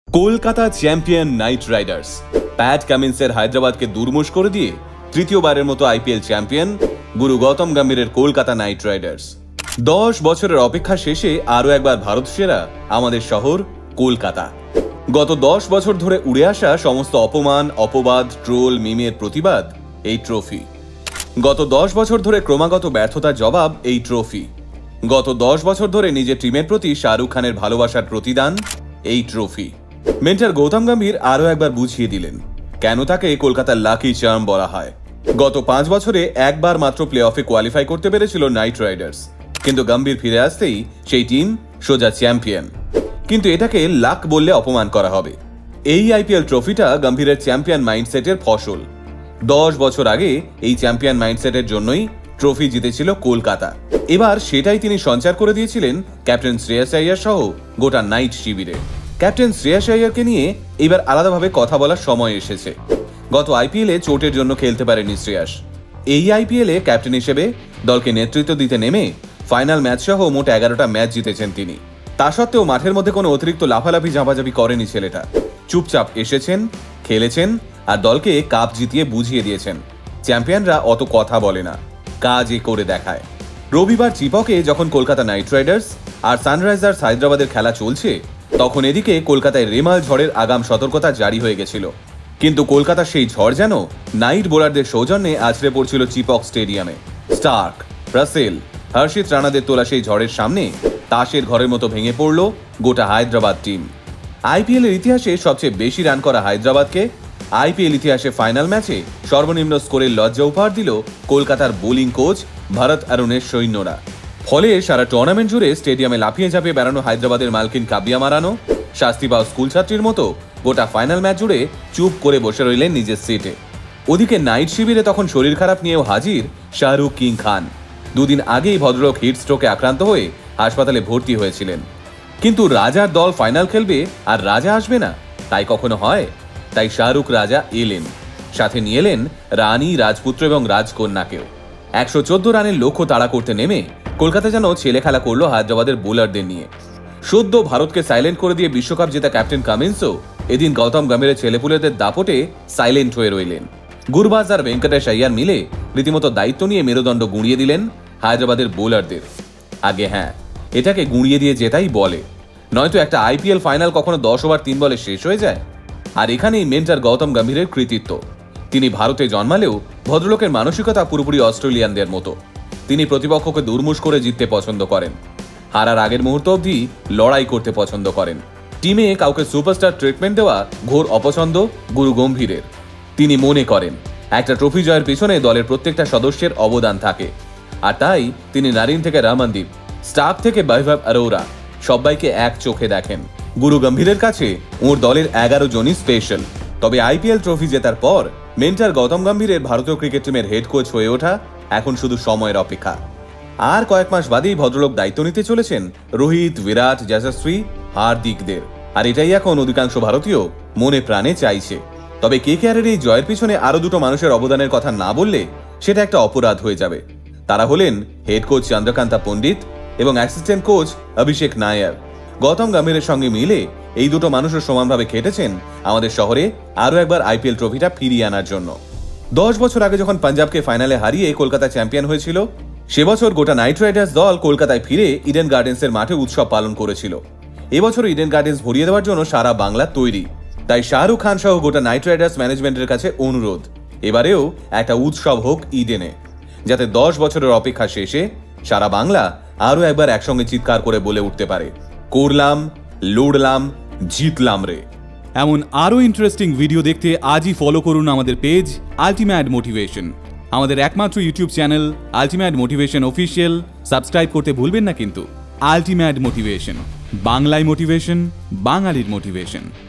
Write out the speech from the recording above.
Kolkata champion Knight Riders Pat কামিন্সের হায়দ্রাবাদকে দুর্মুশ করে দিয়ে তৃতীয়বারের মতো আইপিএল চ্যাম্পিয়ন গুরু গৌতম গম্ভীরের কলকাতা নাইট রাইডার্স। 10 বছরের অপেক্ষা শেষে আরও একবার ভারত সেরা আমাদের শহর কলকাতা। গত 10 বছর ধরে উড়ে আসা সমস্ত অপমান, অপবাদ, ট্রোল, মিমের প্রতিবাদ এই ট্রফি। গত 10 বছর ধরে ক্রমাগত ব্যর্থতার জবাব এই ট্রফি। গত 10 বছর ধরে নিজের টিমের প্রতি শাহরুখ খানের ভালোবাসার প্রতিদান এই ট্রফি। মেন্টর গৌতম গম্ভীর আরও একবার বুঝিয়ে দিলেন কেন তাকে কলকাতার লাকি চার্ম বলা হয়। গত 5 বছরে একবার মাত্র প্লে অফে কোয়ালিফাই করতে পেরেছিল নাইট রাইডার্স, কিন্তু গম্ভীর ফিরে আসতেই সেই টিম সোজা চ্যাম্পিয়ন। কিন্তু এটাকে লাক বললে অপমান করা হবে। এই আইপিএল ট্রফিটা গম্ভীরের চ্যাম্পিয়ন মাইন্ডসেটের ফসল। 10 বছর আগে এই চ্যাম্পিয়ন মাইন্ডসেটের জন্যই ট্রফি জিতেছিল কলকাতা। এবার সেটাই তিনি সঞ্চার করে দিয়েছিলেন ক্যাপ্টেন শ্রেয়াস আইয়ার সহ গোটা নাইট শিবিরে। ক্যাপ্টেন শ্রেয়াস আইয়ারকে নিয়ে এবার আলাদাভাবে কথা বলার সময় এসেছে। গত আইপিএলে চোটের জন্য খেলতে পারেনি শ্রেয়াস। এই আইপিএলে ক্যাপ্টেন হিসেবে দলকে নেতৃত্ব দিতে নেমে ফাইনাল ম্যাচ সহ মোট 11টা ম্যাচ জিতেছেন তিনি। তা সত্ত্বেও মাঠের মধ্যে কোনো অতিরিক্ত লাফালাফি ঝাঁপাঝাঁপি করেনি ছেলেটা। চুপচাপ এসেছেন, খেলেছেন আর দলকে কাপ জিতিয়ে বুঝিয়ে দিয়েছেন চ্যাম্পিয়নরা অত কথা বলে না, কাজই করে দেখায়। রবিবার চিপকে যখন কলকাতা নাইট রাইডার্স আর সানরাইজার্স হায়দ্রাবাদের খেলা চলছে, তখন এদিকে কলকাতায় রেমাল ঝড়ের আগাম সতর্কতা জারি হয়ে গেছিল। কিন্তু কলকাতার সেই ঝড় যেন নাইট বোলারদের সৌজন্যে আছড়ে পড়ছিল চিপক স্টেডিয়ামে। স্টার্ক, রাসেল, হর্ষিত রানাদের তোলা সেই ঝড়ের সামনে তাসের ঘরের মতো ভেঙে পড়ল গোটা হায়দ্রাবাদ টিম। আইপিএল এর ইতিহাসে সবচেয়ে বেশি রান করা হায়দ্রাবাদকে আইপিএল ইতিহাসে ফাইনাল ম্যাচে সর্বনিম্ন স্কোরের লজ্জা উপহার দিল কলকাতার বোলিং কোচ ভরত অরুণের সৈন্যরা। ফলে সারা টুর্নামেন্ট জুড়ে স্টেডিয়ামে লাফিয়ে ঝাঁপিয়ে বেড়ানো হায়দ্রাবাদের মালকিন কাবিয়া মারানো শাস্তি পাওয়া স্কুল ছাত্রীর মতো গোটা ফাইনাল ম্যাচ জুড়ে চুপ করে বসে রইলেন নিজের সিটে। ওদিকে নাইট শিবিরে তখন শরীর খারাপ নিয়েও হাজির শাহরুখ কিং খান। দুদিন আগেই ভদ্রলোক হিট স্ট্রোকে আক্রান্ত হয়ে হাসপাতালে ভর্তি হয়েছিলেন। কিন্তু রাজার দল ফাইনাল খেলবে আর রাজা আসবে না, তাই কখনো হয়? তাই শাহরুখ রাজা এলেন, সাথে নিয়ে এলেন রানী, রাজপুত্র এবং রাজকন্যাকেও। 114 রানের লক্ষ্য তাড়া করতে নেমে কলকাতা যেন ছেলে খেলা করলো হায়দ্রাবাদের বোলারদের নিয়ে। সদ্য ভারতকে সাইলেন্ট করে দিয়ে বিশ্বকাপ জেতা ক্যাপ্টেন কামিন্সও এদিন গৌতম গম্ভীরের ছেলেপুলেদের দাপটে সাইলেন্ট হয়ে রইলেন। গুরবাজ আর ভেঙ্কটেশ আইয়ার মিলে রীতিমতো দায়িত্ব নিয়ে মেরুদণ্ড গুঁড়িয়ে দিলেন হায়দ্রাবাদের বোলারদের। আগে হ্যাঁ, এটাকে গুঁড়িয়ে দিয়ে জেতাই বলে, নয়তো একটা আইপিএল ফাইনাল কখনো 10 ওভার 3 বলে শেষ হয়ে যায়। আর এখানেই মেন্টর গৌতম গম্ভীরের কৃতিত্ব। তিনি ভারতে জন্মালেও ভদ্রলোকের মানসিকতা পুরোপুরি অস্ট্রেলিয়ানদের মতো। তিনি প্রতিপক্ষকে দুর্মুশ করে জিততে পছন্দ করেন, হারার আগের মুহূর্ত অবধি লড়াই করতে পছন্দ করেন। টিমে কাউকে সুপারস্টার ট্রিটমেন্ট দেওয়া ঘোর অপছন্দ গুরু গম্ভীরের। তিনি মনে করেন একটা ট্রফি জয়ের পিছনে দলের প্রত্যেকটা সদস্যের অবদান থাকে, আর তাই তিনি নারিন থেকে রমনদীপ, স্টার্ক থেকে বৈভব অরোরা সবাইকে এক চোখে দেখেন। গুরু গম্ভীরের কাছে ওর দলের 11 জনই স্পেশাল। তবে আইপিএল ট্রফি জেতার পর মেন্টর গৌতম গম্ভীরের ভারতীয় ক্রিকেট টিমের হেড কোচ হয়ে ওঠা এখন শুধু সময়ের অপেক্ষা। আর কয়েক মাস বাদেই ভদ্রলোক দায়িত্ব নিতে চলেছেন রোহিত, বিরাট, যশস্বী, হার্দিকদের। আর এটাই এখন অধিকাংশ ভারতীয় মনে প্রাণে চাইছে। তবে কেকেআরের এই জয়ের পিছনে আরো দুটো মানুষের অবদানের কথা না বললে সেটা একটা অপরাধ হয়ে যাবে। তারা হলেন হেড কোচ চন্দ্রকান্তা পণ্ডিত এবং অ্যাসিস্ট্যান্ট কোচ অভিষেক নায়ার। গৌতম গম্ভীরের সঙ্গে মিলে এই দুটো মানুষও সমানভাবে খেটেছেন আমাদের শহরে আরও একবার আইপিএল ট্রফিটা ফিরিয়ে আনার জন্য। 10 বছর আগে যখন পাঞ্জাবকে ফাইনালে হারিয়ে কলকাতা চ্যাম্পিয়ন হয়েছিল, সে বছর গোটা নাইট রাইডার্স দল কলকাতায় ফিরে ইডেন গার্ডেন্সের মাঠে উৎসব পালন করেছিল। এবছর ইডেন গার্ডেন্স ভরিয়ে দেওয়ার জন্য সারা বাংলা তৈরি। তাই শাহরুখ খান সহ গোটা নাইট রাইডার্স ম্যানেজমেন্টের কাছে অনুরোধ, এবারেও একটা উৎসব হোক ইডেনে, যাতে 10 বছরের অপেক্ষা শেষে সারা বাংলা আরও একবার একসঙ্গে চিৎকার করে বলে উঠতে পারে, করলাম, লড়লাম, জিতলাম রে। এমন আরও ইন্টারেস্টিং ভিডিও দেখতে আজই ফলো করুন আমাদের পেজ আলটিমেট মোটিভেশন। আমাদের একমাত্র YouTube channel ultimate motivation official subscribe করতে ভুলবেন না কিন্তু। আলটিমেট মোটিভেশন, বাংলায় মোটিভেশন, বাঙালির মোটিভেশন।